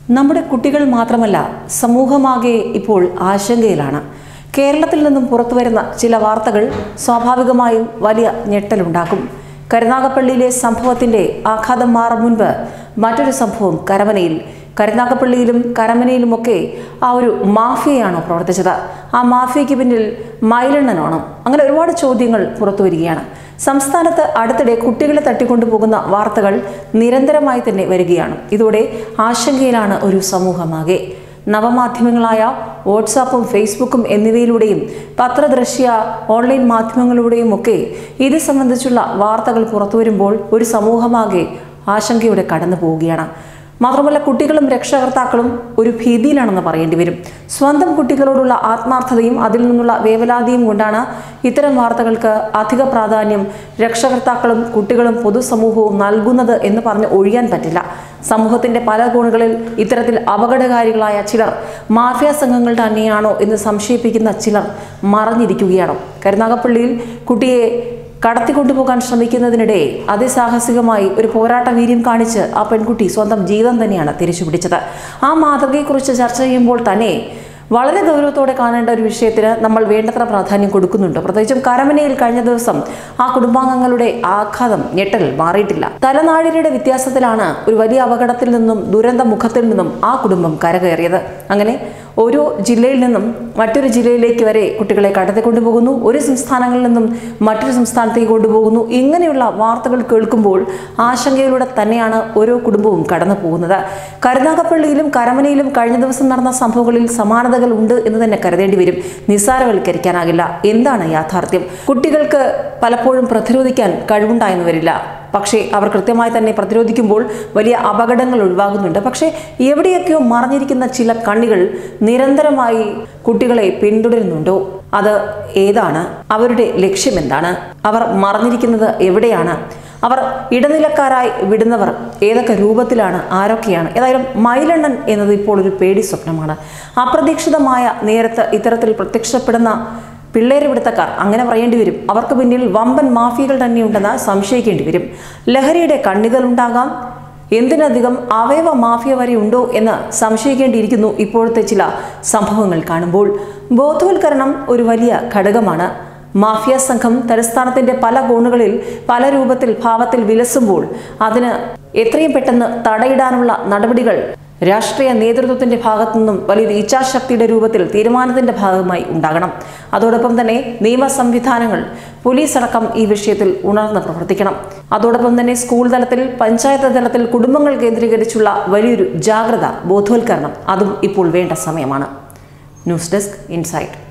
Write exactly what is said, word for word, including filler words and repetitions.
നമ്മുടെ കുട്ടികൾ മാത്രമല്ല സമൂഹമാകെ ഇപ്പോൾ ആശങ്കയിലാണ്. കേരളത്തിൽ നിന്നും പുറത്തുവരുന്ന ചില വാർത്തകൾ സ്വാഭാവികമായും വലിയ ഞെട്ടലുണ്ടാക്കും. കരുനാഗപ്പള്ളിയിലെ സംഭവത്തിന്റെ ആഘാതം മാറും മുൻപ് മറ്റൊരു സംഭവം കരമനയിൽ. കരുനാഗപ്പള്ളിയിലും കരമനയിലുമൊക്കെ ആ ഒരു മാഫിയയാണോ പ്രവർത്തിച്ചത്? ആ മാഫിയയ്ക്ക് പിന്നിൽ മൈലെണ്ണനാണോ? അങ്ങനെ ഒരുപാട് ചോദ്യങ്ങൾ പുറത്തു വരികയാണ്. സംസ്ഥാനത്ത് അടുത്തിടെ കുട്ടികളെ തട്ടിക്കൊണ്ടുപോകുന്ന വാർത്തകൾ നിരന്തരമായി തന്നെ വരികയാണ്. ഇതോടെ ആശങ്കയിലാണ് ഒരു സമൂഹമാകെ. നവമാധ്യമങ്ങളായ വാട്സാപ്പും ഫേസ്ബുക്കും എന്നിവയിലൂടെയും പത്രദൃശ്യ ഓൺലൈൻ മാധ്യമങ്ങളിലൂടെയും ഒക്കെ ഇത് സംബന്ധിച്ചുള്ള വാർത്തകൾ പുറത്തുവരുമ്പോൾ ഒരു സമൂഹമാകെ ആശങ്കയോടെ കടന്നു പോവുകയാണ്. മാത്രമല്ല, കുട്ടികളും രക്ഷകർത്താക്കളും ഒരു ഭീതിയിലാണെന്ന് പറയേണ്ടി വരും. സ്വന്തം കുട്ടികളോടുള്ള ആത്മാർത്ഥതയും അതിൽ നിന്നുള്ള വേവലാതിയും കൊണ്ടാണ് ഇത്തരം വാർത്തകൾക്ക് അധിക പ്രാധാന്യം രക്ഷകർത്താക്കളും കുട്ടികളും പൊതുസമൂഹവും നൽകുന്നത് എന്ന് പറഞ്ഞ് ഒഴിയാൻ പറ്റില്ല. സമൂഹത്തിന്റെ പല കോണുകളിൽ ഇത്തരത്തിൽ അപകടകാരികളായ ചിലർ മാഫിയ സംഘങ്ങൾ തന്നെയാണോ എന്ന് സംശയിപ്പിക്കുന്ന ചിലർ മറഞ്ഞിരിക്കുകയാണോ? കരുനാഗപ്പള്ളിയിൽ കുട്ടിയെ കടത്തിക്കൊണ്ടുപോകാൻ ശ്രമിക്കുന്നതിനിടെ അതിസാഹസികമായി ഒരു പോരാട്ട വീര്യം കാണിച്ച് ആ പെൺകുട്ടി സ്വന്തം ജീവൻ തന്നെയാണ് തിരിച്ചുപിടിച്ചത്. ആ മാതൃകയെക്കുറിച്ച് ചർച്ച ചെയ്യുമ്പോൾ തന്നെ വളരെ ഗൗരവത്തോടെ കാണേണ്ട ഒരു വിഷയത്തിന് നമ്മൾ വേണ്ടത്ര പ്രാധാന്യം കൊടുക്കുന്നുണ്ട്. പ്രത്യേകിച്ചും കരമനയിൽ കഴിഞ്ഞ ദിവസം ആ കുടുംബാംഗങ്ങളുടെ ആഘാതം ഞെട്ടൽ മാറിയിട്ടില്ല. തലനാഴിയുടെ വ്യത്യാസത്തിലാണ് ഒരു വലിയ അപകടത്തിൽ നിന്നും ദുരന്ത മുഖത്തിൽ നിന്നും ആ കുടുംബം കരകയറിയത്. അങ്ങനെ ഓരോ ജില്ലയിൽ നിന്നും മറ്റൊരു ജില്ലയിലേക്ക് വരെ കുട്ടികളെ കടത്തിക്കൊണ്ടുപോകുന്നു. ഒരു സംസ്ഥാനങ്ങളിൽ നിന്നും മറ്റൊരു സംസ്ഥാനത്തേക്ക് കൊണ്ടുപോകുന്നു. ഇങ്ങനെയുള്ള വാർത്തകൾ കേൾക്കുമ്പോൾ ആശങ്കയിലൂടെ തന്നെയാണ് ഓരോ കുടുംബവും കടന്നു പോകുന്നത്. കരുനാഗപ്പള്ളിയിലും കരമനയിലും കഴിഞ്ഞ ദിവസം നടന്ന സംഭവങ്ങളിൽ സമാനതകൾ ഉണ്ട് എന്ന് തന്നെ കരുതേണ്ടി വരും. നിസ്സാരവൽക്കരിക്കാനാകില്ല. എന്താണ് യാഥാർത്ഥ്യം? കുട്ടികൾക്ക് പലപ്പോഴും പ്രതിരോധിക്കാൻ കഴിവുണ്ടായെന്ന് വരില്ല. പക്ഷേ അവർ കൃത്യമായി തന്നെ പ്രതിരോധിക്കുമ്പോൾ വലിയ അപകടങ്ങൾ ഒഴിവാകുന്നുണ്ട്. പക്ഷേ എവിടെയൊക്കെയോ മറഞ്ഞിരിക്കുന്ന ചില കണ്ണികൾ നിരന്തരമായി കുട്ടികളെ പിന്തുടരുന്നുണ്ടോ? അത് ഏതാണ്? അവരുടെ ലക്ഷ്യം എന്താണ്? അവർ മറഞ്ഞിരിക്കുന്നത് എവിടെയാണ്? അവർ ഇടനിലക്കാരായി വിടുന്നവർ ഏതൊക്കെ രൂപത്തിലാണ്? ആരൊക്കെയാണ്? ഏതായാലും മൈലെണ്ണൻ എന്നത് ഇപ്പോൾ ഒരു പേടി സ്വപ്നമാണ്. അപ്രതീക്ഷിതമായ നേരത്ത് ഇത്തരത്തിൽ പ്രത്യക്ഷപ്പെടുന്ന പിള്ളേരുപിടുത്തക്കാർ, അങ്ങനെ പറയേണ്ടി വരും. അവർക്ക് പിന്നിൽ വമ്പൻ മാഫിയകൾ തന്നെയുണ്ടെന്ന് സംശയിക്കേണ്ടി വരും. ലഹരിയുടെ കണ്ണികളുണ്ടാകാം, എന്തിനധികം അവയവ മാഫിയ വരെ ഉണ്ടോ എന്ന് സംശയിക്കേണ്ടിയിരിക്കുന്നു ഇപ്പോഴത്തെ ചില സംഭവങ്ങൾ കാണുമ്പോൾ. ബോധവൽക്കരണം ഒരു വലിയ ഘടകമാണ്. മാഫിയ സംഘം തലസ്ഥാനത്തിന്റെ പല കോണുകളിൽ പല രൂപത്തിൽ ഭാവത്തിൽ വിലസുമ്പോൾ അതിന് എത്രയും പെട്ടെന്ന് തടയിടാനുള്ള നടപടികൾ രാഷ്ട്രീയ നേതൃത്വത്തിന്റെ ഭാഗത്തു നിന്നും വലിയൊരു ഇച്ഛാശക്തിയുടെ രൂപത്തിൽ തീരുമാനത്തിന്റെ ഭാഗമായി ഉണ്ടാകണം. അതോടൊപ്പം തന്നെ നിയമ സംവിധാനങ്ങൾ, പോലീസ് അടക്കം ഈ വിഷയത്തിൽ ഉണർന്ന് പ്രവർത്തിക്കണം. അതോടൊപ്പം തന്നെ സ്കൂൾ തലത്തിൽ, പഞ്ചായത്ത് തലത്തിൽ കുടുംബങ്ങൾ കേന്ദ്രീകരിച്ചുള്ള വലിയൊരു ജാഗ്രത, ബോധവൽക്കരണം അതും ഇപ്പോൾ വേണ്ട സമയമാണ്. News desk insight.